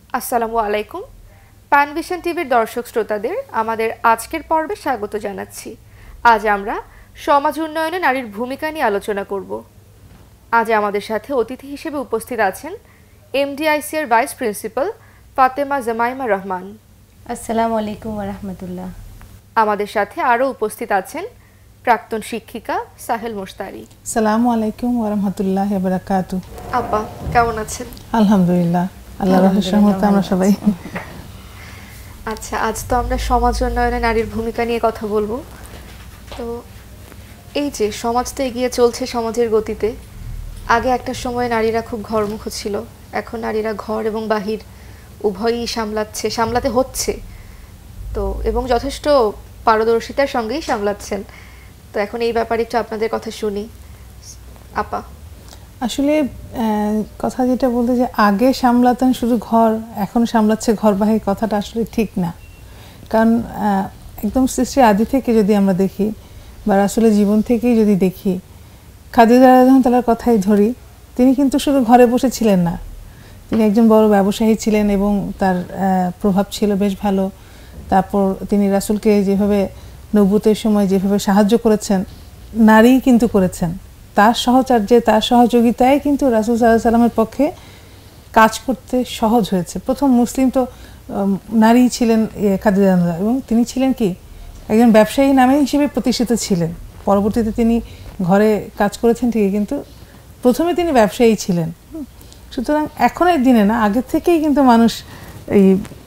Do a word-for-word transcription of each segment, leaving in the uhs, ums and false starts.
আসসালামু আলাইকুম। প্যানভিশন টিভির দর্শক শ্রোতাদের আমাদের আজকের পর্বে স্বাগত জানাচ্ছি। আজ আমরা সমাজ উন্নয়নে নারীর ভূমিকা নিয়ে আলোচনা করব। আজ আমাদের সাথে অতিথি হিসেবে উপস্থিত আছেন এমডিআইসি এর ভাইস প্রিন্সিপাল ফাতেমা জামাইমা রহমান। আসসালামু আলাইকুম ওয়া রাহমাতুল্লাহ। আমাদের সাথে আরও উপস্থিত আছেন প্রাক্তন শিক্ষিকা সাহেল মুশতারি। আসসালামু আলাইকুম ওয়া রাহমাতুল্লাহি ওয়া বারাকাতুহু। আপা কেমন আছেন? আলহামদুলিল্লাহ, আল্লাহর রহমতে আমরা সবাই। আচ্ছা, আজ তো আমরা সমাজ উন্নয়নে নারীর ভূমিকা নিয়ে কথা বলবো। তো এই যে সমাজ তো এগিয়ে চলছে সমাজের গতিতে। আগে একটা সময় নারীরা খুব ঘরমুখ ছিল, এখন নারীরা ঘর এবং বাহির উভয়ই সামলাচ্ছে, সামলাতে হচ্ছে তো, এবং যথেষ্ট পারদর্শিতার সঙ্গেই সামলাচ্ছেন। তো এখন এই ব্যাপারে একটু আপনাদের কথা শুনি আপা। আসলে কথা যেটা বলতে যে আগে সামলাতেন শুধু ঘর, এখন সামলাচ্ছে ঘর বাহির, কথাটা আসলে ঠিক না। কারণ একদম সৃষ্টির আদি থেকে যদি আমরা দেখি বা রাসূলের জীবন থেকেই যদি দেখি, খাদিজা রাদিয়াল্লাহু তাআলার কথাই ধরি, তিনি কিন্তু শুধু ঘরে বসে ছিলেন না, তিনি একজন বড় ব্যবসায়ী ছিলেন এবং তার প্রভাব ছিল বেশ ভালো। তারপর তিনি রাসূলকে যেভাবে নবুতের সময় যেভাবে সাহায্য করেছেন, নারী কিন্তু করেছেন, তার সহচর্যে তার সহযোগিতায় কিন্তু রাসূল সাল্লাল্লাহু আলাইহি সাল্লামের পক্ষে কাজ করতে সহজ হয়েছে। প্রথম মুসলিম তো নারী ছিলেন খাদিজা, এবং তিনি ছিলেন কি একজন ব্যবসায়ী নামে হিসেবে প্রতিষ্ঠিত ছিলেন। পরবর্তীতে তিনি ঘরে কাজ করেছেন ঠিকই, কিন্তু প্রথমে তিনি ব্যবসায়ী ছিলেন। সুতরাং এখনের দিনে না, আগের থেকেই কিন্তু মানুষ এই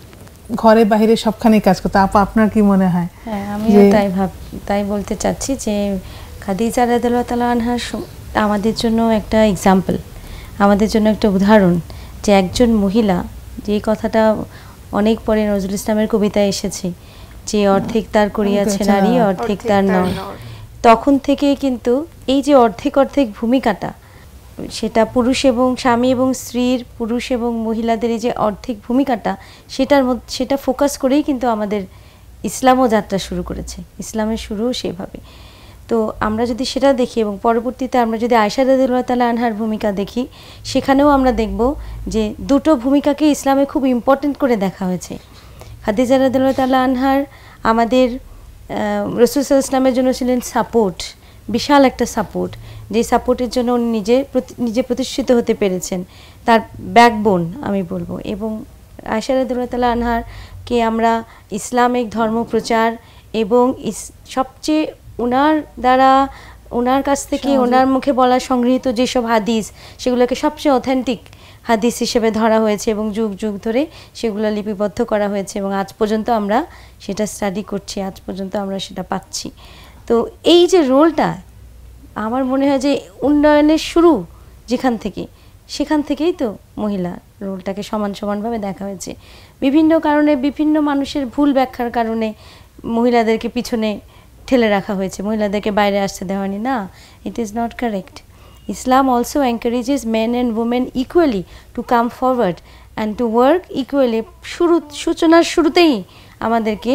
ঘরে বাইরে সবখানেই কাজ করতো। আপা, আপনার কি মনে হয়? হ্যাঁ, আমিও তাই ভাব তাই বলতে চাচ্ছি যে খাদিজা রাদিয়াল্লাহু তাআলা আনহা আমাদের জন্য একটা এক্সাম্পল, আমাদের জন্য একটা উদাহরণ যে একজন মহিলা, যে কথাটা অনেক পরে নজরুল ইসলামের কবিতায় এসেছে যে অর্ধেক তার করিয়াছে নারী অর্ধেক তার নয়। তখন থেকে কিন্তু এই যে অর্ধেক অর্ধেক ভূমিকাটা, সেটা পুরুষ এবং স্বামী এবং স্ত্রীর, পুরুষ এবং মহিলাদের এই যে অর্ধেক ভূমিকাটা, সেটার মধ্যে সেটা ফোকাস করেই কিন্তু আমাদের ইসলামও যাত্রা শুরু করেছে। ইসলামের শুরুও সেভাবে। তো আমরা যদি সেটা দেখি এবং পরবর্তীতে আমরা যদি আয়েশা রাদিয়াল্লাহু তাআলা আনহার ভূমিকা দেখি, সেখানেও আমরা দেখব যে দুটো ভূমিকাকে ইসলামে খুব ইম্পর্টেন্ট করে দেখা হয়েছে। খাদিজা রাদিয়াল্লাহু তাআলা আনহার আমাদের রাসূল সাল্লাল্লাহু আলাইহি ওয়াসাল্লামের জন্য ছিলেন সাপোর্ট, বিশাল একটা সাপোর্ট, যে সাপোর্টের জন্য উনি নিজে নিজে প্রতিষ্ঠিত হতে পেরেছেন, তার ব্যাকবোন আমি বলবো। এবং আয়েশা রাদিয়াল্লাহু তাআলা আনহারকে আমরা ইসলামিক ধর্ম প্রচার এবং সবচেয়ে ওনার দ্বারা, ওনার কাছ থেকে ওনার মুখে বলা সংগৃহীত যেসব হাদিস, সেগুলোকে সবচেয়ে অথেন্টিক হাদিস হিসেবে ধরা হয়েছে এবং যুগ যুগ ধরে সেগুলো লিপিবদ্ধ করা হয়েছে এবং আজ পর্যন্ত আমরা সেটা স্টাডি করছি, আজ পর্যন্ত আমরা সেটা পাচ্ছি। তো এই যে রোলটা, আমার মনে হয় যে উন্নয়নের শুরু যেখান থেকে, সেখান থেকেই তো মহিলা রোলটাকে সমান সমানভাবে দেখা হয়েছে। বিভিন্ন কারণে, বিভিন্ন মানুষের ভুল ব্যাখ্যার কারণে মহিলাদেরকে পিছনে ঠেলে রাখা হয়েছে, মহিলাদেরকে বাইরে আসতে দেওয়া হয়নি। না, it is not correct. Islam also encourages men and women equally to come forward and to work equally. শুরু সূচনার শুরুতেই আমাদেরকে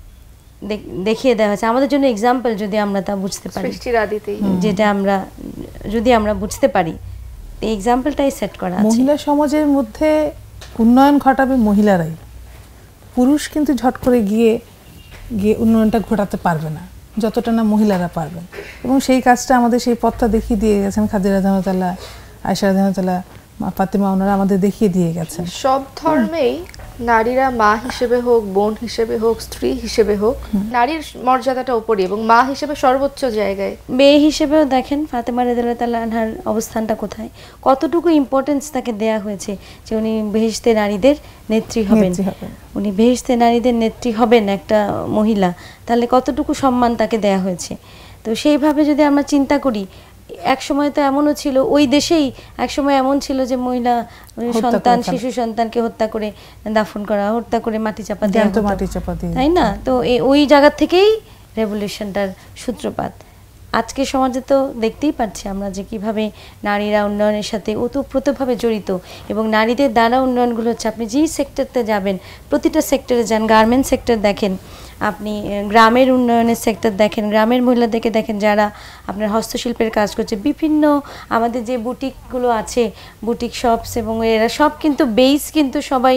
দেখিয়ে দেওয়া হয়েছে, আমাদের জন্য এক্সাম্পল, যদি আমরা তা বুঝতে পারি, যেটা আমরা যদি আমরা বুঝতে পারি, এই এক্সাম্পলটাই সেট করা আছে। মহিলা সমাজের মধ্যে উন্নয়ন ঘটাবে মহিলারাই, পুরুষ কিন্তু ঝট করে গিয়ে গিয়ে উন্নয়নটা ঘটাতে পারবে না যতটা না মহিলারা পারবেন। এবং সেই কাজটা আমাদের, সেই পথটা দেখিয়ে দিয়ে গেছেন খাদিজা রাদিয়াল্লাহু তাআলা, আয়েশা রাদিয়াল্লাহু তাআলা, ফাতেমা, ওনারা আমাদের দেখিয়ে দিয়ে গেছেন। সব ধর্মেই নারীরা মা হিসেবে হোক, বোন হিসেবে হোক, স্ত্রী হিসেবে হোক, নারীর মর্যাদাটা উপরে এবং মা হিসেবে সর্বোচ্চ জায়গায়। মেয়ে হিসেবেও দেখেন ফাতেমা রাদিয়াল্লাহু তাআলা আনহার অবস্থানটা কোথায়, কতটুকু ইম্পর্টেন্স তাকে দেয়া হয়েছে যে উনি বেহেশতে নারীদের নেত্রী হবেন, উনি বেহেশতে নারীদের নেত্রী হবেন একটা মহিলা, তাহলে কতটুকু সম্মান তাকে দেয়া হয়েছে। তো সেইভাবে যদি আমরা চিন্তা করি, এক সময় তো এমনও ছিল, ওই দেশেই এক সময় এমন ছিল যে মহিলা সন্তান, শিশু সন্তানকে হত্যা করে দাফন করা, হত্যা করে মাটি চাপা দেওয়া, তাই না? তো ওই জায়গা থেকেই রেভলিউশনটার সূত্রপাত। আজকে সমাজে তো দেখতেই পাচ্ছি আমরা যে কিভাবে নারীরা উন্নয়নের সাথে ওতপ্রোতভাবে জড়িত এবং নারীদের দ্বারা উন্নয়নগুলো হচ্ছে। আপনি যেই সেক্টরতে যাবেন, প্রতিটা সেক্টরে যান, গার্মেন্টস সেক্টর দেখেন, আপনি গ্রামের উন্নয়নের সেক্টর দেখেন, গ্রামের মহিলাদেরকে দেখেন যারা আপনার হস্তশিল্পের কাজ করছে, বিভিন্ন আমাদের যে বুটিকগুলো আছে, বুটিক শপস, এবং এরা সব কিন্তু বেস কিন্তু সবাই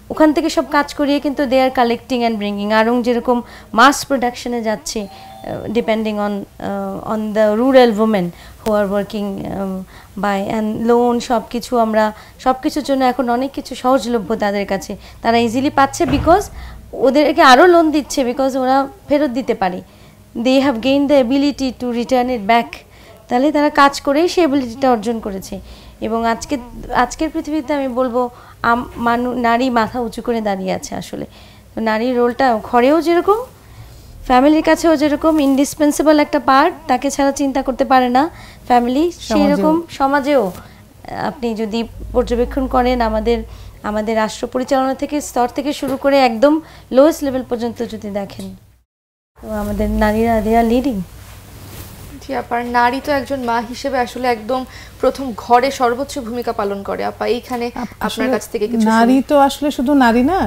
ওখান থেকে সব কাজ করিয়ে কিন্তু they are collecting and bringing. Aarong যেরকম মাস প্রোডাকশনে যাচ্ছে depending on on the rural women who are working by and loan সব কিছু আমরা সব কিছুর জন্য এখন অনেক কিছু সহজলভ্য তাদের কাছে, তারা ইজিলি পাচ্ছে বিকজ ওদেরকে আরও লোন দিচ্ছে বিকজ ওরা ফেরত দিতে পারে, they have gain the ability to return it back. তাহলে তারা কাজ করেই সেই এবিলিটিটা অর্জন করেছে। এবং আজকে আজকের পৃথিবীতে আমি বলবো মানু নারী মাথা উঁচু করে দাঁড়িয়ে আছে আসলে। তো নারীর রোলটা ঘরেও যেরকম, ফ্যামিলির কাছেও যেরকম ইন্ডিসপেন্সেবল একটা পার্ট, তাকে ছাড়া চিন্তা করতে পারে না ফ্যামিলি, সেই রকম সমাজেও আপনি যদি পর্যবেক্ষণ করেন আমাদের আমাদের রাষ্ট্র পরিচালনা থেকে স্তর থেকে শুরু করে একদম লোয়েস্ট লেভেল পর্যন্ত যদি দেখেন, তো আমাদের নারীরা দে আর লিডিং। জি আপা, নারী তো একজন মা হিসেবে আসলে একদম প্রথম ঘরে সর্বোচ্চ ভূমিকা পালন করে। আপা এইখানে আপনার কাছ থেকে কিছু। নারী তো আসলে শুধু নারী না,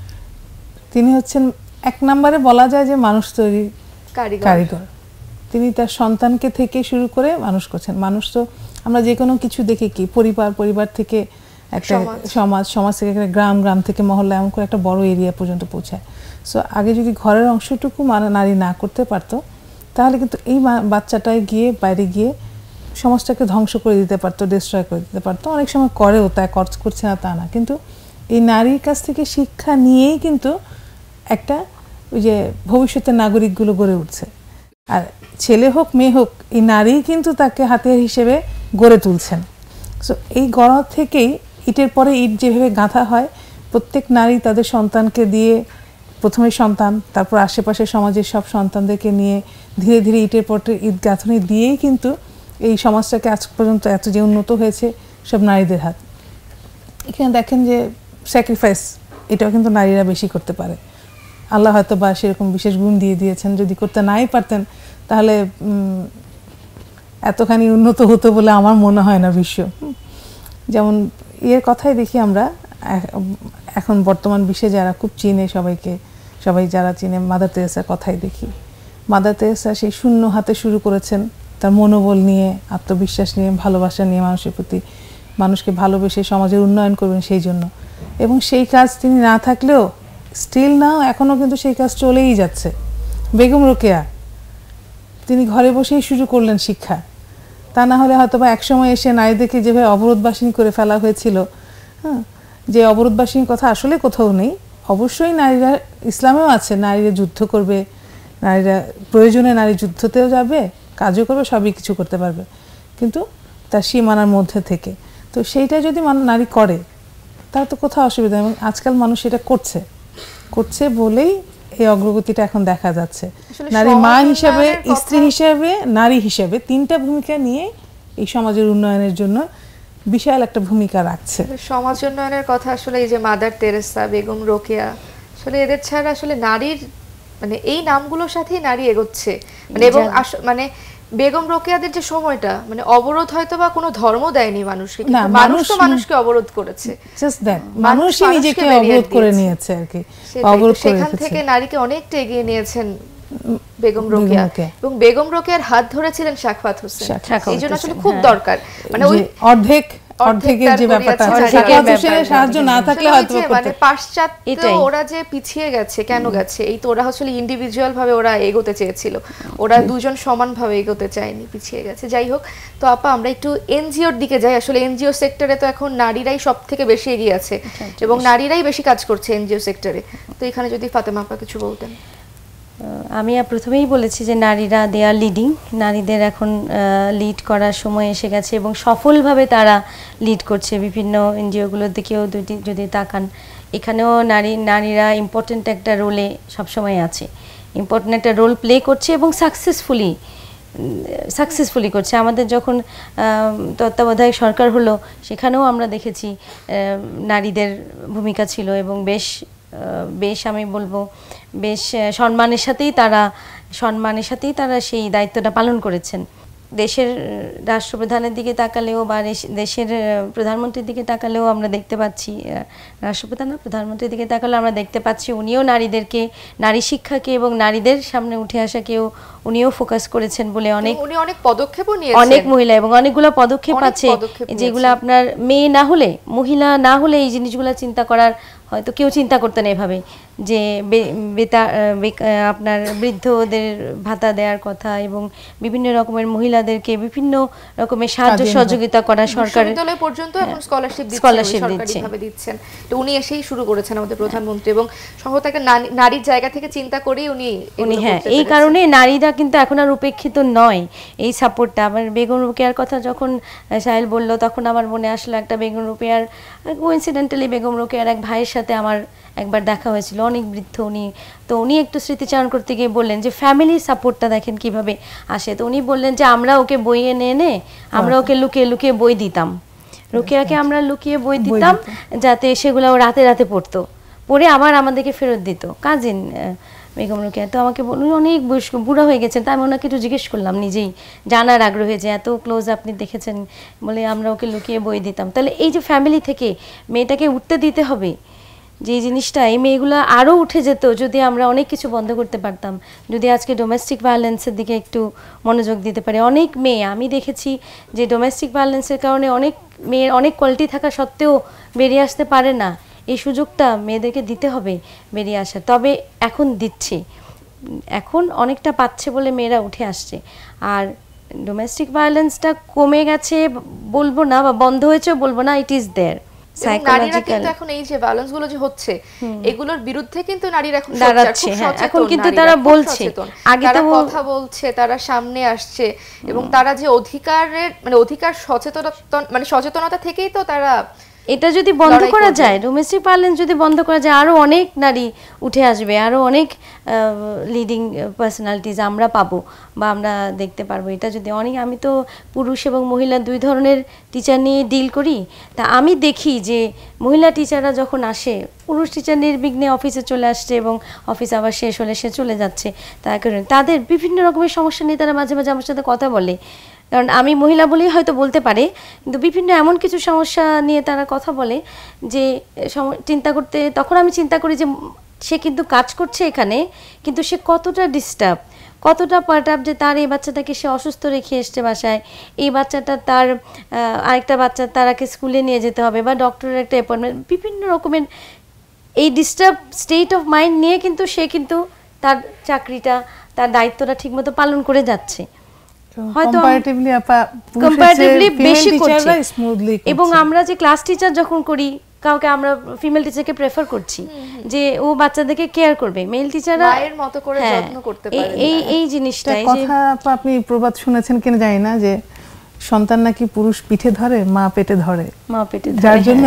তিনি হচ্ছেন এক নম্বরে বলা যায় যে মানুষ তৈরি কারিগর। তিনি তার সন্তানকে থেকে শুরু করে মানুষ করছেন। মানুষ তো আমরা যে কোনো কিছু দেখে কি পরিবার, পরিবার থেকে একটা সমাজ, সমাজ থেকে একটা গ্রাম, গ্রাম থেকে মহল্লা, এমন করে একটা বড় এরিয়া পর্যন্ত পৌঁছায়। সো আগে যদি ঘরের অংশটুকু নারী না করতে পারতো, তাহলে কিন্তু এই বাচ্চাটায় গিয়ে বাইরে গিয়ে সমাজটাকে ধ্বংস করে দিতে পারতো, ডিস্ট্রয় করে দিতে পারতো। অনেক সময় করেও, তাই করছে না তা না, কিন্তু এই নারীর কাছ থেকে শিক্ষা নিয়েই কিন্তু একটা ওই যে ভবিষ্যতের নাগরিকগুলো গড়ে উঠছে। আর ছেলে হোক মেয়ে হোক, এই নারী কিন্তু তাকে হাতিয়ার হিসেবে গড়ে তুলছেন। সো এই গড়া থেকেই ইটের পরে ইট যেভাবে গাঁথা হয়, প্রত্যেক নারী তাদের সন্তানকে দিয়ে, প্রথমে সন্তান, তারপর আশেপাশে সমাজের সব সন্তানদেরকে নিয়ে ধীরে ধীরে ইটের পরে ইট গাঁথনি দিয়েই কিন্তু এই সমাজটাকে আজ পর্যন্ত এত যে উন্নত হয়েছে সব নারীদের হাত। এখানে দেখেন যে স্যাক্রিফাইস, এটাও কিন্তু নারীরা বেশি করতে পারে। আল্লাহ হয়তো বা সেরকম বিশেষ গুণ দিয়ে দিয়েছেন, যদি করতে নাই পারতেন তাহলে এতখানি উন্নত হতো বলে আমার মনে হয় না বিশ্ব। যেমন এর কথাই দেখি আমরা এখন বর্তমান বিশ্বে যারা খুব চিনে, সবাইকে সবাই যারা চিনে, মাদার তেরেসার কথাই দেখি। মাদার তেরেসা সেই শূন্য হাতে শুরু করেছেন, তার মনোবল নিয়ে, আত্মবিশ্বাস নিয়ে, ভালোবাসা নিয়ে, মানুষের প্রতি, মানুষকে ভালোবেসে সমাজের উন্নয়ন করবেন সেই জন্য। এবং সেই কাজ তিনি না থাকলেও স্টিল নাও এখনও কিন্তু সেই কাজ চলেই যাচ্ছে। বেগম রোকেয়া, তিনি ঘরে বসেই শুরু করলেন শিক্ষা। তা না হলে হয়তো বা একসময় এসে নারীদেরকে যেভাবে অবরোধবাসিনী করে ফেলা হয়েছিল, হ্যাঁ, যে অবরোধবাসিনীর কথা আসলে কোথাও নেই। অবশ্যই নারীরা, ইসলামেও আছে নারীরা যুদ্ধ করবে, নারীরা প্রয়োজনে নারী যুদ্ধতেও যাবে, কাজও করবে, সবই কিছু করতে পারবে, কিন্তু তার সীমানার মধ্যে থেকে। তো সেইটা যদি নারী করে তার তো কোথাও অসুবিধা। এবং আজকাল মানুষ এটা করছে করছে বলেই এই অগ্রগতিটা এখন দেখা যাচ্ছে। নারী মা হিসাবে, স্ত্রী হিসাবে, নারী হিসাবে তিনটা ভূমিকা নিয়ে এই সমাজের উন্নয়নের জন্য বিশাল একটা ভূমিকা রাখছে। সমাজ উন্নয়নের কথা আসলে এই যে মাদার তেরেসা, বেগম রোকেয়া, আসলে এদের ছাড়া আসলে নারীর মানে এই নামগুলোর সাথেই নারী এগোচ্ছে। মানে এবং মানে বেগম রোকেয়াদের যে সময়টা, মানে অবরোধ হয়তো বা কোনো ধর্ম দেয়নি মানুষকে, কিন্তু মানুষ তো মানুষকে অবরোধ করেছে। জাস্ট দ্যাট, মানুষই নিজেকে অবরোধ করে নিয়েছে আর কি, অবরোধ করে। সেখান থেকে নারীকে অনেকটা এগিয়ে নিয়েছেন বেগম রোকেয়া। এবং বেগম রোকেয়ার হাত ধরেছিলেন শাকফাত হোসেন, এই জন্য আসলে খুব দরকার। মানে ওই অর্ধেক অর্ধেকের যে ব্যাপারটা আছে, শাকফাত হোসেনের সাহায্য না থাকলে হয়তো মানে পাশ্চাত্য ওরা যে পিছিয়ে গেছে, কেন গেছে? এই তো ওরা আসলে ইন্ডিভিজুয়াল ভাবে ওরা এগোতে চেয়েছিল, ওরা দুজন সমানভাবে এগোতে চায়নি, পিছিয়ে গেছে। যাই হোক, তো আপা আমরা একটু এনজিওর দিকে যাই। আসলে এনজিও সেক্টরে তো এখন নারীরাই সব থেকে বেশি এগিয়ে আছে এবং নারীরাই বেশি কাজ করছে এনজিও সেক্টরে। তো এখানে যদি ফাতেমা আপা কিছু বলতেন। আমি প্রথমেই বলেছি যে নারীরা দে আর লিডিং, নারীদের এখন লিড করার সময় এসে গেছে এবং সফলভাবে তারা লিড করছে। বিভিন্ন এনজিওগুলোর দিকেও যদি যদি তাকান, এখানেও নারী নারীরা ইম্পর্ট্যান্ট একটা রোলে সবসময় আছে, ইম্পর্ট্যান্ট একটা রোল প্লে করছে এবং সাকসেসফুলি সাকসেসফুলি করছে। আমাদের যখন তত্ত্বাবধায়ক সরকার হলো, সেখানেও আমরা দেখেছি নারীদের ভূমিকা ছিল এবং বেশ বেশ আমি বলবো বেশ সম্মানের সাথেই তারা সম্মানের সাথেই তারা সেই দায়িত্বটা পালন করেছেন। দেশের রাষ্ট্রপ্রধানের দিকে তাকালেও বা দেশের প্রধানমন্ত্রীর দিকে তাকালেও আমরা দেখতে পাচ্ছি, রাষ্ট্রপ্রধান না প্রধানমন্ত্রীর দিকে তাকালেও আমরা দেখতে পাচ্ছি উনিও নারীদেরকে, নারী শিক্ষাকে এবং নারীদের সামনে উঠে আসাকেও উনিও ফোকাস করেছেন বলে অনেক উনি অনেক পদক্ষেপও নিয়েছেন, অনেক মহিলা এবং অনেকগুলো পদক্ষেপ আছে যেগুলো আপনার মেয়ে না হলে, মহিলা না হলে এই জিনিসগুলো চিন্তা করার হয়তো কেউ চিন্তা করতেন এভাবে যে বেতা আপনার বৃদ্ধদের ভাতা দেওয়ার কথা এবং বিভিন্ন রকমের মহিলাদেরকে বিভিন্ন রকমের সাহায্য সহযোগিতা করা সরকার বিশ্ববিদ্যালয় পর্যন্ত এখন স্কলারশিপ দিচ্ছে, সরকারিভাবে দিচ্ছেন। তো উনি এসেই শুরু করেছেন আমাদের প্রধানমন্ত্রী, এবং সম্ভবত একটা নারীর জায়গা থেকে চিন্তা করেই উনি উনি হ্যাঁ এই কারণে নারীরা কিন্তু এখন আর উপেক্ষিত নয় এই সাপোর্টটা। আমার বেগম রোকেয়ার কথা যখন সাহেল বলল তখন আমার মনে আসলো একটা বেগম রোকেয়ার কোইন্সিডেন্টালি বেগম রোকেয়ার এক ভাইয়ের সাথে আমার একবার দেখা হয়েছিল, অনেক বৃদ্ধ উনি। তো উনি একটু স্মৃতিচারণ করতে গিয়ে বললেন যে ফ্যামিলির সাপোর্টটা দেখেন কিভাবে আসে। তো উনি বললেন যে আমরা ওকে বই এনে এনে আমরা ওকে লুকিয়ে লুকিয়ে বই দিতাম, রোকেয়াকে আমরা লুকিয়ে বই দিতাম যাতে সেগুলো ও রাতে রাতে পড়তো, পড়ে আবার আমাদেরকে ফেরত দিত। কাজিন বেগম রোকেয়া তো আমাকে বলুন অনেক বয়স্ক বুড়া হয়ে গেছেন, তাই আমি ওনাকে একটু জিজ্ঞেস করলাম নিজেই জানার আগ্রহে যে এত ক্লোজ আপনি দেখেছেন, বলে আমরা ওকে লুকিয়ে বই দিতাম। তাহলে এই যে ফ্যামিলি থেকে মেয়েটাকে উঠতে দিতে হবে, যে জিনিসটা এই মেয়েগুলো আরও উঠে যেত যদি আমরা অনেক কিছু বন্ধ করতে পারতাম, যদি আজকে ডোমেস্টিক ভায়োলেন্সের দিকে একটু মনোযোগ দিতে পারে। অনেক মেয়ে আমি দেখেছি যে ডোমেস্টিক ভায়োলেন্সের কারণে অনেক মেয়ের অনেক কোয়ালিটি থাকা সত্ত্বেও বেরিয়ে আসতে পারে না। এই সুযোগটা মেয়েদেরকে দিতে হবে বেরিয়ে আসা, তবে এখন দিচ্ছে, এখন অনেকটা পাচ্ছে বলে মেয়েরা উঠে আসছে। আর ডোমেস্টিক ভায়োলেন্সটা কমে গেছে বলবো না, বা বন্ধ হয়েছে বলবো না, ইট ইজ দেয়ার। নারীরা কিন্তু এখন এই যে ভায়োলেন্স গুলো যে হচ্ছে এগুলোর বিরুদ্ধে কিন্তু নারীরা এখন দাঁড়াচ্ছে, এখন কিন্তু তারা বলছে, আগে তো কথা বলছে, তারা সামনে আসছে, এবং তারা যে অধিকারের মানে অধিকার সচেতনতা মানে সচেতনতা থেকেই তো তারা এটা যদি বন্ধ করা যায়, ডোমেস্টিক ভায়োলেন্স যদি বন্ধ করা যায়, আরো অনেক নারী উঠে আসবে, আরো অনেক লিডিং পার্সোনালিটিজ আমরা পাবো বা আমরা দেখতে পারবো। এটা যদি অনেক, আমি তো পুরুষ এবং মহিলা দুই ধরনের টিচার নিয়ে ডিল করি, তা আমি দেখি যে মহিলা টিচাররা যখন আসে, পুরুষ টিচার নির্বিঘ্নে অফিসে চলে আসছে এবং অফিস আবার শেষ হলে সে চলে যাচ্ছে, তার কারণে তাদের বিভিন্ন রকমের সমস্যা নিয়ে তারা মাঝে মাঝে আমার সাথে কথা বলে। কারণ আমি মহিলা বলেই হয়তো বলতে পারে, কিন্তু বিভিন্ন এমন কিছু সমস্যা নিয়ে তারা কথা বলে যে চিন্তা করতে, তখন আমি চিন্তা করি যে সে কিন্তু কাজ করছে এখানে, কিন্তু সে কতটা ডিস্টার্ব, কতটা পার্টাপ, যে তার এই বাচ্চাটাকে সে অসুস্থ রেখে এসছে বাসায়, এই বাচ্চাটা তার আরেকটা বাচ্চা তারাকে স্কুলে নিয়ে যেতে হবে বা ডক্টরের একটা অ্যাপয়েন্টমেন্ট, বিভিন্ন রকমের এই ডিস্টার্ব স্টেট অফ মাইন্ড নিয়ে কিন্তু সে কিন্তু তার চাকরিটা, তার দায়িত্বটা ঠিকমতো পালন করে যাচ্ছে, হয়তো কম্পারেটিভলি বেশি করছে। এবং আমরা যে ক্লাস টিচার যখন করি, কাউকে আমরা ফিমেল টিচারকে প্রেফার করছি যে ও বাচ্চাদেরকে কেয়ার করবে, মেল টিচাররা মায়ের মতো করে যত্ন করতে পারে। এই এই জিনিসটা কথা আপনি প্রবাদ শুনেছেন কিনা জানি না, যে সন্তান নাকি পুরুষ পিঠে ধরে মা পেটে ধরে, মা পেটে ধরে, যার জন্য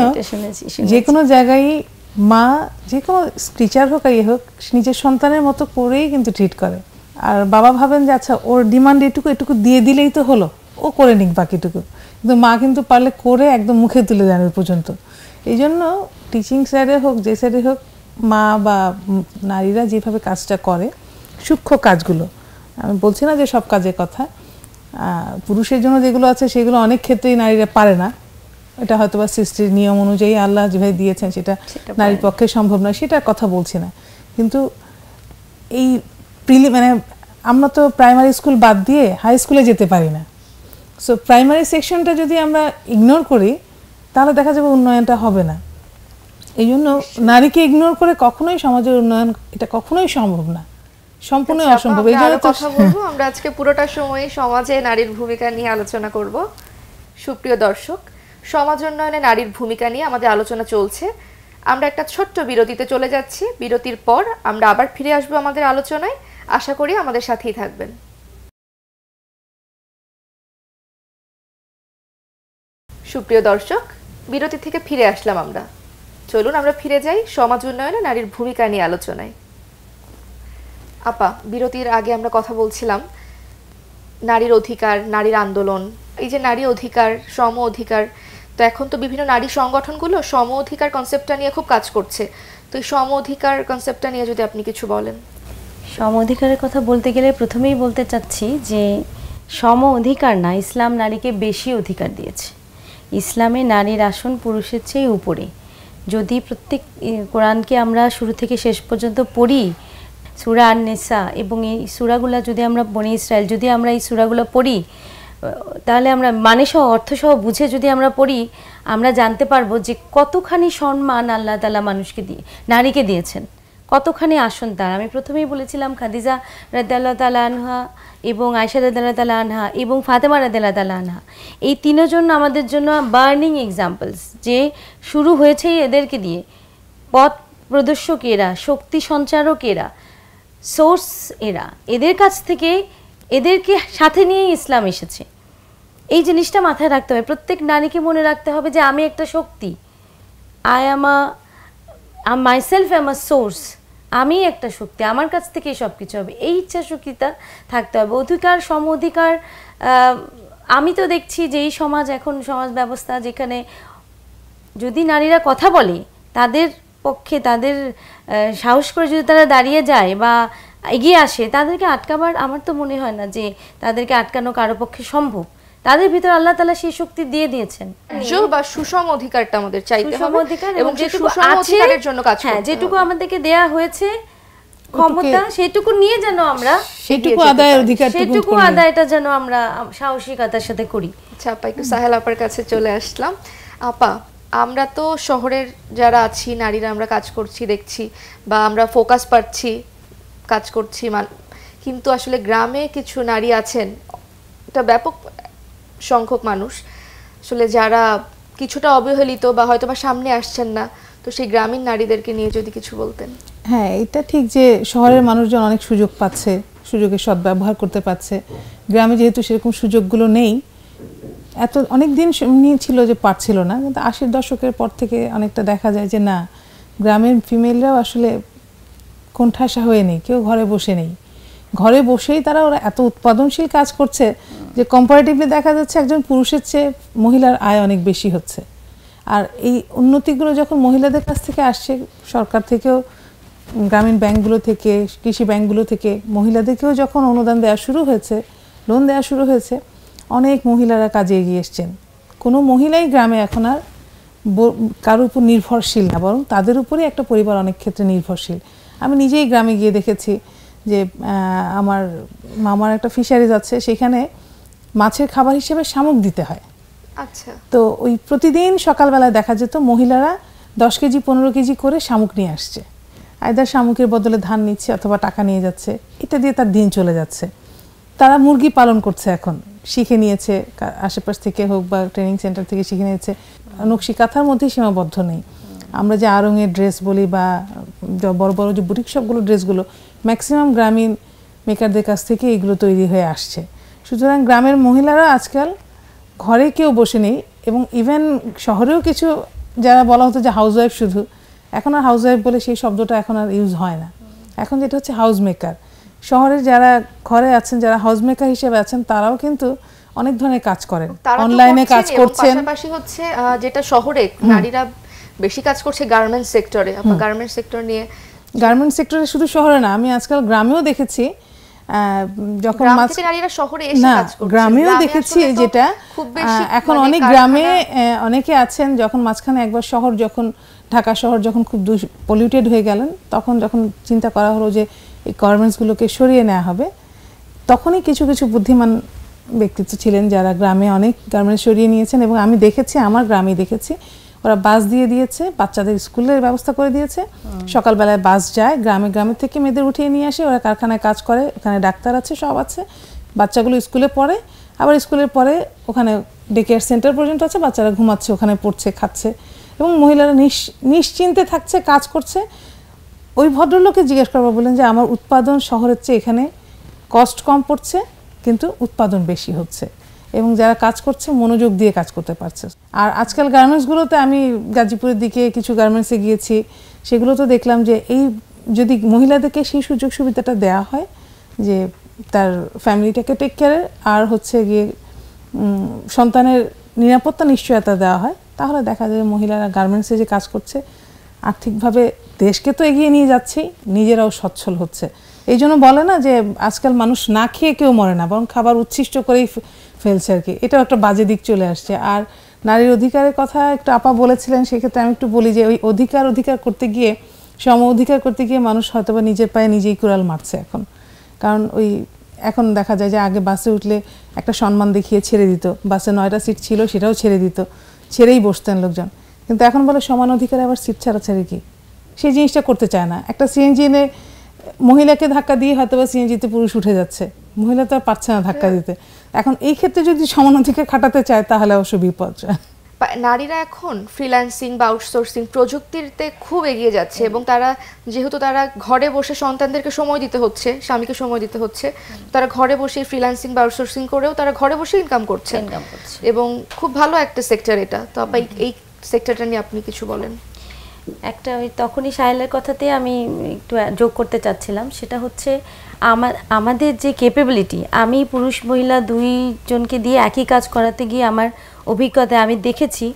যে কোনো জায়গায় মা যে কোনো টিচার হোক আর ইয়ে হোক নিজের সন্তানের মতো করেই কিন্তু ট্রিট করে। আর বাবা ভাবেন যে আচ্ছা ওর ডিমান্ড এটুকু এটুকু দিয়ে দিলেই তো হলো, ও করে নিক বাকিটুকু, কিন্তু মা কিন্তু পারলে করে একদম মুখে তুলে দেন ওই পর্যন্ত। এই জন্য টিচিং সাইডে হোক যে সাইডে হোক মা বা নারীরা যেভাবে কাজটা করে, সূক্ষ্ম কাজগুলো, আমি বলছি না যে সব কাজের কথা, পুরুষের জন্য যেগুলো আছে সেগুলো অনেক ক্ষেত্রেই নারীরা পারে না, এটা হয়তো বা সৃষ্টির নিয়ম অনুযায়ী আল্লাহ যেভাবে দিয়েছেন সেটা নারীর পক্ষে সম্ভব নয়, সেটার কথা বলছি না। কিন্তু এই প্রিলি মানে আমরা তো প্রাইমারি স্কুল বাদ দিয়ে হাই স্কুলে যেতে পারি না, সো প্রাইমারি সেকশনটা যদি আমরা ইগনোর করি তাহলে দেখা যাবে উন্নয়নটা হবে না। এই জন্য নারীকে ইগনোর করে কখনোই সমাজের উন্নয়ন, এটা কখনোই সম্ভব না, সম্পূর্ণ অসম্ভব। এই জন্য কথা বলবো আমরা আজকে পুরোটা সময় সমাজে নারীর ভূমিকা নিয়ে আলোচনা করব। সুপ্রিয় দর্শক, সমাজ উন্নয়নে নারীর ভূমিকা নিয়ে আমাদের আলোচনা চলছে। আমরা একটা ছোট্ট বিরতিতে চলে যাচ্ছি, বিরতির পর আমরা আবার ফিরে আসবো আমাদের আলোচনায়, আশা করি আমাদের সাথেই থাকবেন। সুপ্রিয় দর্শক, বিরতি থেকে ফিরে আসলাম আমরা, চলুন আমরা ফিরে যাই সমাজ উন্নয়নে নারীর ভূমিকা নিয়ে আলোচনায়। আপা, বিরতির আগে আমরা কথা বলছিলাম নারীর অধিকার, নারীর আন্দোলন, এই যে নারী অধিকার, সম অধিকার, তো এখন তো বিভিন্ন নারী সংগঠনগুলো সম অধিকার কনসেপ্টটা নিয়ে খুব কাজ করছে, তো এই সম অধিকার কনসেপ্টটা নিয়ে যদি আপনি কিছু বলেন। সম অধিকারের কথা বলতে গেলে প্রথমেই বলতে চাচ্ছি যে সম অধিকার না, ইসলাম নারীকে বেশি অধিকার দিয়েছে। ইসলামে নারীর আসন পুরুষের চেয়ে উপরে। যদি প্রত্যেক কোরআনকে আমরা শুরু থেকে শেষ পর্যন্ত পড়ি, সূরা আন-নিসা এবং এই সূরাগুলো যদি আমরা বনি ইসরাইল যদি আমরা এই সূরাগুলো পড়ি, তাহলে আমরা মানে সহ অর্থ সহ বুঝে যদি আমরা পড়ি, আমরা জানতে পারবো যে কতখানি সম্মান আল্লাহ তাআলা মানুষকে দিয়ে নারীকে দিয়েছেন, কতখানি আসন তার। আমি প্রথমেই বলেছিলাম খাদিজা রাদিয়াল্লাহু তাআলা আনহা এবং আয়েশা রাদিয়াল্লাহু তাআলা আনহা এবং ফাতেমা রাদিয়াল্লাহু তাআলা আনহা, এই তিনজন আমাদের জন্য বার্নিং এক্সাম্পলস, যে শুরু হয়েছেই এদেরকে দিয়ে। পথ প্রদর্শক এরা, শক্তি সঞ্চারক এরা, সোর্স এরা, এদের কাছ থেকে এদেরকে সাথে নিয়েই ইসলাম এসেছে। এই জিনিসটা মাথায় রাখতে হবে, প্রত্যেক নারীকে মনে রাখতে হবে যে আমি একটা শক্তি, I am a myself am a source, আমি একটা শক্তি, আমার কাছ থেকেই সব কিছু হবে, এই ইচ্ছা শক্তিটা থাকতে হবে। অধিকার, সম অধিকার, আমি তো দেখছি যে এই সমাজ এখন সমাজ ব্যবস্থা যেখানে যদি নারীরা কথা বলে, তাদের পক্ষে তাদের সাহস করে যদি তারা দাঁড়িয়ে যায় বা এগিয়ে আসে, তাদেরকে আটকাবার আমার তো মনে হয় না যে তাদেরকে আটকানো কারো পক্ষে সম্ভব। তাদের ভিতর আল্লাহ তাআলা সেই শক্তি দিয়ে দিয়েছেন, বা সুষম অধিকারটা আমাদের চাইতে হবে এবং যেটুকু অধিকারের জন্য কাজ করতে হবে, হ্যাঁ, যেটুকু আমাদেরকে দেয়া হয়েছে ক্ষমতা, সেটুকু নিয়ে যেন আমরা সেটুকু আদায়ের অধিকার, সেটুকু আদায়টা যেন আমরা সাহসিকতার সাথে করি। আচ্ছা আপা, একটু সাহেল আপার কাছে চলে আসলাম। আপা, আমরা তো শহরের যারা আছি নারীরা, আমরা কাজ করছি দেখছি, বা আমরা ফোকাস পাচ্ছি, কাজ করছি, কিন্তু আসলে গ্রামে কিছু নারী আছেন, একটা ব্যাপক সংখ্যক মানুষ আসলে যারা কিছুটা অবহেলিত বা হয়তো বা সামনে আসছেন না, তো সেই গ্রামীণ নারীদেরকে নিয়ে যদি কিছু বলতেন। হ্যাঁ, এটা ঠিক যে শহরের মানুষজন অনেক সুযোগ পাচ্ছে, সুযোগের সদ্ব্যবহার করতে পারছে। গ্রামে যেহেতু সেরকম সুযোগগুলো নেই, এত অনেক দিন ছিল যে পারছিল না, কিন্তু আশির দশকের পর থেকে অনেকটা দেখা যায় যে না, গ্রামের ফিমেলরাও আসলে কোণঠাসা হয়ে নেই, কেউ ঘরে বসে নেই, ঘরে বসেই তারা ওরা এত উৎপাদনশীল কাজ করছে যে কম্পারেটিভলি দেখা যাচ্ছে একজন পুরুষের চেয়ে মহিলার আয় অনেক বেশি হচ্ছে। আর এই উন্নতিগুলো যখন মহিলাদের কাছ থেকে আসছে, সরকার থেকেও, গ্রামীণ ব্যাংকগুলো থেকে, কৃষি ব্যাংকগুলো থেকে মহিলাদেরকেও যখন অনুদান দেওয়া শুরু হয়েছে, লোন দেওয়া শুরু হয়েছে, অনেক মহিলারা কাজে এগিয়ে এসছেন। কোনো মহিলাই গ্রামে এখন আর কারোর উপর নির্ভরশীল না, বরং তাদের উপরেই একটা পরিবার অনেক ক্ষেত্রে নির্ভরশীল। আমি নিজেই গ্রামে গিয়ে দেখেছি যে আমার মামার একটা ফিশারিজ আছে, সেখানে মাছের খাবার হিসেবে শামুক দিতে হয়। আচ্ছা, তো ওই প্রতিদিন সকালবেলায় দেখা যেত মহিলারা দশ কেজি পনেরো কেজি করে শামুক নিয়ে আসছে, আইদার শামুকের বদলে ধান নিচ্ছে অথবা টাকা নিয়ে যাচ্ছে, এটা দিয়ে তার দিন চলে যাচ্ছে। তারা মুরগি পালন করছে, এখন শিখে নিয়েছে, আশেপাশ থেকে হোক বা ট্রেনিং সেন্টার থেকে শিখে নিয়েছে, নকশি কাঁথার মধ্যেই সীমাবদ্ধ নেই। আমরা যে আড়ংয়ের ড্রেস বলি বা বড় বড় যে বুটিক সবগুলো ড্রেসগুলো ম্যাক্সিমাম গ্রামীণ মেকারদের কাছ থেকে এগুলো তৈরি হয়ে আসছে। সুতরাং গ্রামের মহিলারা আজকাল ঘরে কেউ বসে নেই, এবং ইভেন শহরেও কিছু যারা বলা হতো যে হাউসওয়াইফ শুধু, এখন আর হাউসওয়াইফ বলে সেই শব্দটা এখন আর ইউজ হয় না, এখন যেটা হচ্ছে হাউস মেকার। শহরের যারা ঘরে আছেন, যারা হাউস মেকার হিসেবে আছেন, তারাও কিন্তু অনেক ধরনের কাজ করেন, অনলাইনে কাজ করছেন। পাশাপাশি হচ্ছে যেটা শহরে নারীরা বেশি কাজ করছে গার্মেন্টস সেক্টরে। আপনার গার্মেন্টস সেক্টর নিয়ে, গার্মেন্টস সেক্টরে শুধু শহরে না, আমি আজকাল গ্রামেও দেখেছি, যখন নারীরা শহরে এসে কাজ করছে, গ্রামেও দেখেছি যেটা এখন অনেক গ্রামে অনেকে আছেন, যখন মাঝখানে একবার শহর, যখন ঢাকা শহর যখন খুব পলিউটেড হয়ে গেলেন, তখন যখন চিন্তা করা হলো যে এই গার্মেন্টসগুলোকে সরিয়ে নেওয়া হবে, তখনই কিছু কিছু বুদ্ধিমান ব্যক্তিত্ব ছিলেন যারা গ্রামে অনেক গার্মেন্টস সরিয়ে নিয়েছেন। এবং আমি দেখেছি, আমার গ্রামে দেখেছি, ওরা বাস দিয়ে দিয়েছে, বাচ্চাদের স্কুলের ব্যবস্থা করে দিয়েছে, সকালবেলায় বাস যায়, গ্রামে গ্রামের থেকে মেয়েদের উঠিয়ে নিয়ে আসে, ওরা কারখানায় কাজ করে, ওখানে ডাক্তার আছে, সব আছে, বাচ্চাগুলো স্কুলে পড়ে, আবার স্কুলের পরে ওখানে ডে কেয়ার সেন্টার পর্যন্ত আছে, বাচ্চারা ঘুমাচ্ছে, ওখানে পড়ছে, খাচ্ছে, এবং মহিলারা নিশ্চিন্তে থাকছে, কাজ করছে। ওই ভদ্রলোকে জিজ্ঞেস করবো, বললেন যে আমার উৎপাদন শহরের চেয়ে এখানে কস্ট কম পড়ছে, কিন্তু উৎপাদন বেশি হচ্ছে, এবং যারা কাজ করছে মনোযোগ দিয়ে কাজ করতে পারছে। আর আজকাল গার্মেন্টসগুলোতে, আমি গাজীপুরের দিকে কিছু গার্মেন্টসে গিয়েছি, সেগুলো তো দেখলাম যে এই যদি মহিলাদেরকে সেই সুযোগ সুবিধাটা দেওয়া হয় যে তার ফ্যামিলিটাকে টেক কেয়ারের, আর হচ্ছে গিয়ে সন্তানের নিরাপত্তা নিশ্চয়তা দেওয়া হয়, তাহলে দেখা যায় মহিলারা গার্মেন্টসে যে কাজ করছে, আর্থিকভাবে দেশকে তো এগিয়ে নিয়ে যাচ্ছেই, নিজেরাও সচ্ছল হচ্ছে। এই জন্য বলে না যে আজকাল মানুষ না খেয়ে কেউ মরে না, বরং খাবার উচ্ছিষ্ট করেই ফেলছে আর কি, এটাও একটা বাজে দিক চলে আসছে। আর নারীর অধিকারের কথা একটু আপা বলেছিলেন, সেক্ষেত্রে আমি একটু বলি যে ওই অধিকার অধিকার করতে গিয়ে, সম অধিকার করতে গিয়ে মানুষ হয়তো বা নিজের পায়ে নিজেই কুড়াল মারছে এখন। কারণ ওই এখন দেখা যায় যে আগে বাসে উঠলে একটা সম্মান দেখিয়ে ছেড়ে দিত, বাসে নয়টা সিট ছিল সেটাও ছেড়ে দিত, ছেড়েই বসতেন লোকজন। কিন্তু এখন বলে সমান অধিকারে আবার সিট ছাড়াছাড়ি কি, সেই জিনিসটা করতে চায় না। একটা সিএনজি এনে মহিলাকে ধাক্কা দিয়ে হয়তো বা সিএনজিতে পুরুষ উঠে যাচ্ছে, মহিলা তো আর পারছে না ধাক্কা দিতে। এখন এই ক্ষেত্রে যদি সমান অধিকার খাটাতে চায় তাহলে অবশ্য বিপদ। নারীরা এখন ফ্রিল্যান্সিং বা আউটসোর্সিং প্রযুক্তিতে খুব এগিয়ে যাচ্ছে এবং তারা যেহেতু তারা ঘরে বসে সন্তানদেরকে সময় দিতে হচ্ছে, স্বামীকে সময় দিতে হচ্ছে, তারা ঘরে বসে ফ্রিল্যান্সিং বা আউটসোর্সিং করেও তারা ঘরে বসে ইনকাম করছে এবং খুব ভালো একটা সেক্টর এটা। তো আপনি এই সেক্টরটা নিয়ে আপনি কিছু বলেন। একটা ওই তখনই সাহেলের কথাতে আমি একটু যোগ করতে চাচ্ছিলাম, সেটা হচ্ছে আমার আমাদের যে ক্যাপাবিলিটি, আমি পুরুষ মহিলা দুইজনকে দিয়ে একই কাজ করাতে গিয়ে আমার অভিজ্ঞতায় আমি দেখেছি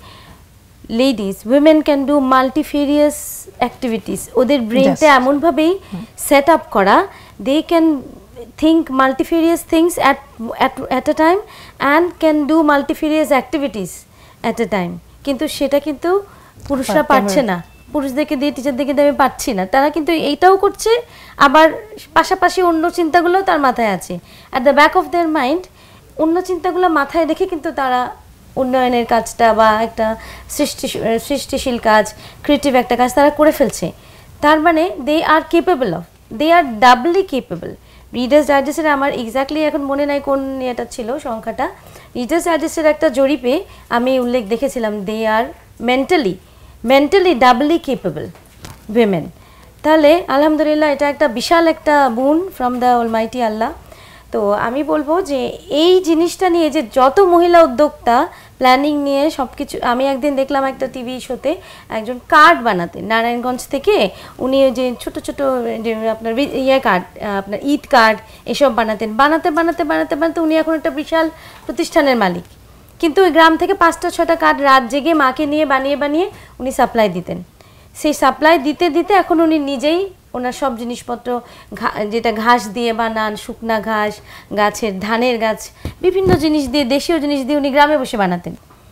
ladies women can do multifarious activities. ওদের ব্রেনটা এমনভাবেই সেট আপ করা, they can think multifarious things at at at a time and can do multifarious activities at a time, কিন্তু সেটা কিন্তু পুরুষরা পারছে না। পুরুষদেরকে দিয়ে টিচারদেরকে দিয়ে আমি পাচ্ছি না, তারা কিন্তু এইটাও করছে, আবার পাশাপাশি অন্য চিন্তাগুলো তার মাথায় আছে, at the back of their mind অন্য চিন্তাগুলো মাথায় রেখে কিন্তু তারা উন্নয়নের কাজটা বা একটা সৃষ্টি সৃষ্টিশীল কাজ, ক্রিয়েটিভ একটা কাজ তারা করে ফেলছে। তার মানে they are capable of, they are doubly capable. Readers ডাইজেস্টের আমার এক্স্যাক্টলি এখন মনে নাই কোন এটা ছিল সংখ্যাটা, রিডার্স ডাইজেস্টের একটা জরিপে আমি উল্লেখ দেখেছিলাম they are mentally mentally doubly capable women. তাহলে আলহামদুলিল্লাহ এটা একটা বিশাল একটা বুন ফ্রম দ্য অলমাইটি আল্লাহ। তো আমি বলবো যে এই জিনিসটা নিয়ে যে যত মহিলা উদ্যোক্তা প্ল্যানিং নিয়ে সব কিছু, আমি একদিন দেখলাম একটা টিভি শোতে একজন কার্ড বানাতেন নারায়ণগঞ্জ থেকে, উনি ওই যে ছোটো ছোটো যে আপনার ইয়ে কার্ড, আপনার ঈদ কার্ড এসব বানাতেন, বানাতে বানাতে বানাতে বানাতে উনি এখন একটা বিশাল প্রতিষ্ঠানের মালিক। কিন্তু ওই গ্রাম থেকে পাঁচটা ছটা কার্ড রাত জেগে মাকে নিয়ে বানিয়ে বানিয়ে উনি সাপ্লাই দিতেন। সেই সাপ্লাই দিতে দিতে এখন উনি নিজেই ওনার সব জিনিসপত্র, যেটা ঘাস দিয়ে বানান, শুকনা ঘাস, গাছের ধানের গাছ, বিভিন্ন জিনিস দিয়ে, দেশীয় জিনিস দিয়ে উনি গ্রামে বসে বানাতেন।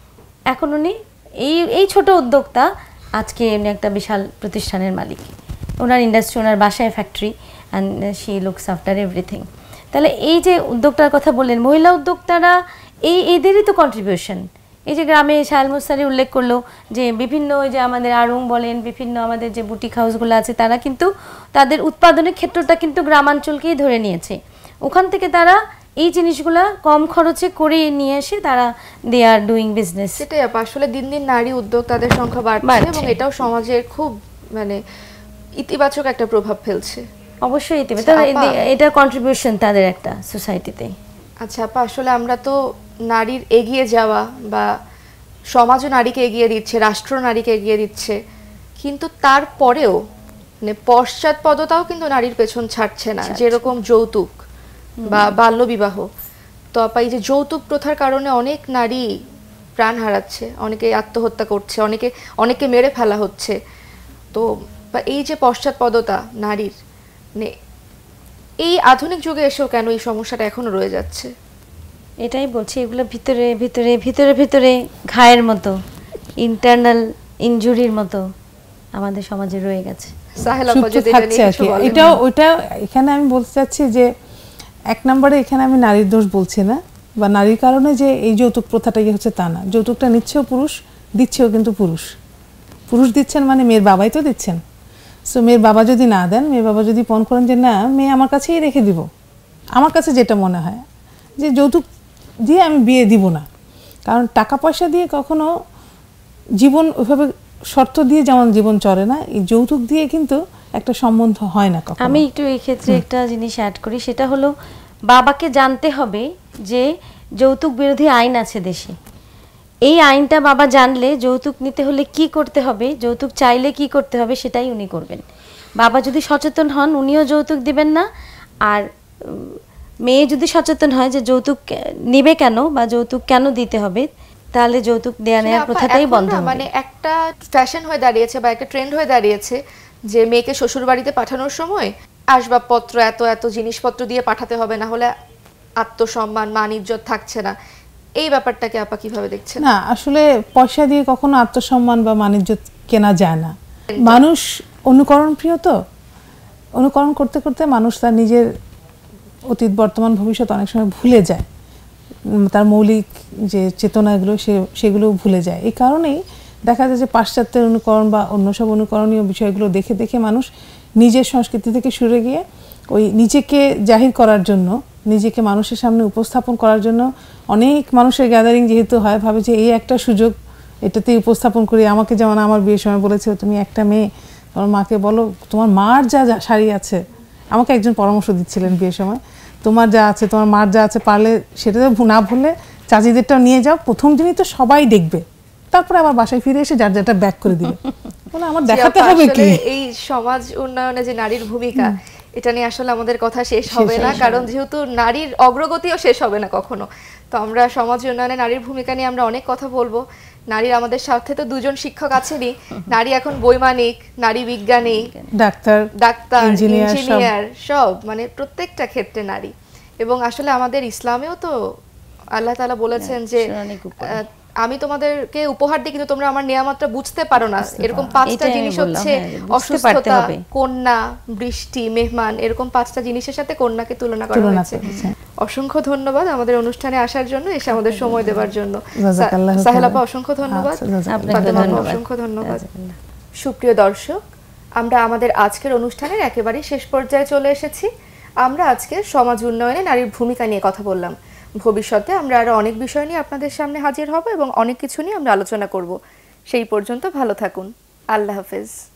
এখন উনি এই এই ছোট উদ্যোক্তা, আজকে উনি একটা বিশাল প্রতিষ্ঠানের মালিক। ওনার ইন্ডাস্ট্রি, ওনার বাসায় factory, and she looks after everything. তাহলে এই যে উদ্যোক্তার কথা বললেন, মহিলা উদ্যোক্তারা এই এদেরই তো কন্ট্রিবিউশন। এই যে গ্রামে শাহেল মুস্তারি উল্লেখ করলো যে বিভিন্ন ওই যে আমাদের আড়ং বলেন, বিভিন্ন আমাদের যে বুটিক হাউসগুলো আছে, তারা কিন্তু তাদের উৎপাদনের ক্ষেত্রটা কিন্তু গ্রামাঞ্চলকেই ধরে নিয়েছে। ওখান থেকে তারা এই জিনিসগুলো কম খরচে করে নিয়ে এসে তারা দে আর ডুইং বিজনেস। সেটাই আসলে দিন দিন নারী উদ্যোক্তাদের সংখ্যা বাড়ছে এবং এটাও সমাজের খুব মানে ইতিবাচক একটা প্রভাব ফেলছে। অবশ্যই ইতিবাচক, এটা কন্ট্রিবিউশন তাদের একটা সোসাইটিতে। আচ্ছা আপা, আসলে আমরা তো নারীর এগিয়ে যাওয়া বা সমাজও নারীকে এগিয়ে দিচ্ছে, রাষ্ট্র নারীকে এগিয়ে দিচ্ছে, কিন্তু তারপরেও মানে পশ্চাৎপদতাও কিন্তু নারীর পেছন ছাড়ছে না, যেরকম যৌতুক বা বাল্যবিবাহ। তো আপা এই যে যৌতুক প্রথার কারণে অনেক নারী প্রাণ হারাচ্ছে, অনেকে আত্মহত্যা করছে, অনেকে অনেকে মেরে ফেলা হচ্ছে। তো এই যে পশ্চাৎপদতা নারীর, মানে এই আধুনিক যুগে এসেও কেন এই সমস্যাটা এখনো রয়ে যাচ্ছে? এটাই বলছি, এগুলো ভিতরে ভিতরে ভিতরে ভিতরে ঘায়ের মতো, ইন্টারনাল ইনজুরির মতো আমাদের সমাজে রয়ে গেছে। এটা ওইটা এখানে আমি বলতে চাচ্ছি যে এক নম্বরে এখানে আমি নারীর দোষ বলছি না, বা নারীর কারণে যে এই যৌতুক প্রথাটা ইয়ে হচ্ছে তা না। যৌতুকটা নিচ্ছেও পুরুষ, দিচ্ছেও কিন্তু পুরুষ। পুরুষ দিচ্ছেন মানে মেয়ের বাবাই তো দিচ্ছেন। সো মেয়ের বাবা যদি না দেন, মেয়ের বাবা যদি পণ করেন যে না মেয়ে আমার কাছেই রেখে দিব, আমার কাছে যেটা মনে হয় যে যৌতুক দিয়ে আমি বিয়ে দিব না, কারণ টাকা পয়সা দিয়ে কখনো জীবন ওইভাবে শর্ত দিয়ে যেমন জীবন চলে না, এই যৌতুক দিয়ে কিন্তু একটা সম্বন্ধ হয় না কখনো। আমি একটু এই ক্ষেত্রে একটা জিনিস অ্যাড করি, সেটা হলো বাবাকে জানতে হবে যে যৌতুক বিরোধী আইন আছে দেশে। এই আইনটা বাবা জানলে যৌতুক নিতে হলে কি করতে হবে, যৌতুক চাইলে কি করতে হবে সেটাই উনি করবেন। বাবা যদি সচেতন হন উনিও যৌতুক দিবেন না, আর মেয়ে যদি সচেতন হয় যে যৌতুক নেবে কেন বা যৌতুক কেন দিতে হবে, তাহলে যৌতুক দেয়া নেওয়ার প্রথাটাই বন্ধ হবে। মানে একটা ফ্যাশন হয়ে দাঁড়িয়েছে বা একটা ট্রেন্ড হয়ে দাঁড়িয়েছে যে মেয়েকে শ্বশুর বাড়িতে পাঠানোর সময় আসবাবপত্র এত এত জিনিসপত্র দিয়ে পাঠাতে হবে, না হলে আত্মসম্মান মান ইজ্জত থাকছে না। এই ব্যাপারটাকে আপা কিভাবে দেখছেন? না, আসলে পয়সা দিয়ে কখনো আত্মসম্মান বা মান ইজ্জত কেনা যায় না। মানুষ অনুকরণ প্রিয়, তো অনুকরণ করতে করতে মানুষ তার নিজের অতীত বর্তমান ভবিষ্যৎ অনেক সময় ভুলে যায়, তার মৌলিক যে চেতনাগুলো সে সেগুলো ভুলে যায়। এই কারণেই দেখা যায় যে পাশ্চাত্যের অনুকরণ বা অন্য সব অনুকরণীয় বিষয়গুলো দেখে দেখে মানুষ নিজের সংস্কৃতি থেকে সরে গিয়ে ওই নিজেকে জাহির করার জন্য, নিজেকে মানুষের সামনে উপস্থাপন করার জন্য অনেক মানুষের গ্যাদারিং যেহেতু হয়, ভাবে যে এই একটা সুযোগ, এটাতেই উপস্থাপন করি। আমাকে যেমন আমার বিয়ের সময় বলেছে, তুমি একটা মেয়ে, তোমার মাকে বলো তোমার মার যা যা শাড়ি আছে, আমাকে একজন পরামর্শ দিচ্ছিলেন বিয়ের সময়, তোমার যা আছে, তোমার মার যা আছে, পারলে সেটা না ভুললে চাচিদেরটাও নিয়ে যাও, প্রথম দিনই তো সবাই দেখবে, তারপরে আবার বাসায় ফিরে এসে যার যারটা ব্যাক করে দিবে। বলে আমার দেখাতে হবে কি। এই সমাজ উন্নয়নে যে নারীর ভূমিকা, এটা নিয়ে আসলে আমাদের কথা শেষ হবে না, কারণ যেহেতু নারীর অগ্রগতিও শেষ হবে না কখনো। তো আমরা সমাজ উন্নয়নে নারীর ভূমিকা নিয়ে আমরা অনেক কথা বলবো। নারীর আমাদের সাথে তো দুজন শিক্ষক আছেনই, নারী এখন বৈমানিক, নারী বিজ্ঞানী, ডাক্তার, ডাক্তার, ইঞ্জিনিয়ার, সব মানে প্রত্যেকটা ক্ষেত্রে নারী। এবং আসলে আমাদের ইসলামেও তো আল্লাহ তাআলা বলেছেন যে আমি তোমাদেরকে উপহার দিই কিন্তু তোমরা আমার নিয়ামতটা বুঝতে পারো না। এরকম পাঁচটা জিনিস হচ্ছে অসুস্থতা, কন্যা, বৃষ্টি, মেহমান, এরকম পাঁচটা জিনিসের সাথে কন্যাকে তুলনা করা হয়েছে। অসংখ্য ধন্যবাদ আমাদের অনুষ্ঠানে আসার জন্য, এসে আমাদের সময় দেওয়ার জন্য। সাহেল আপা অসংখ্য ধন্যবাদ, অসংখ্য ধন্যবাদ। সুপ্রিয় দর্শক, আমরা আমাদের আজকের অনুষ্ঠানের একেবারে শেষ পর্যায়ে চলে এসেছি। আমরা আজকে সমাজ উন্নয়নে নারীর ভূমিকা নিয়ে কথা বললাম। ভবিষ্যতে আমরা আরো অনেক বিষয় নিয়ে আপনাদের সামনে হাজির হব এবং অনেক কিছু নিয়ে আমরা আলোচনা করব। সেই পর্যন্ত ভালো থাকুন। আল্লাহ হাফেজ।